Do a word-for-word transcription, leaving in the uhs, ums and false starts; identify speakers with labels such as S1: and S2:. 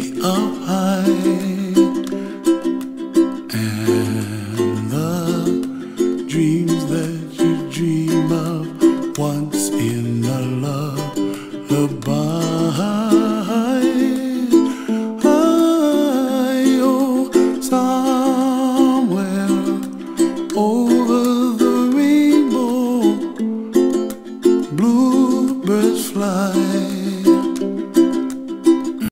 S1: up high, and the dreams that you dream of once in a lullaby. Oh, somewhere over the rainbow, bluebirds fly.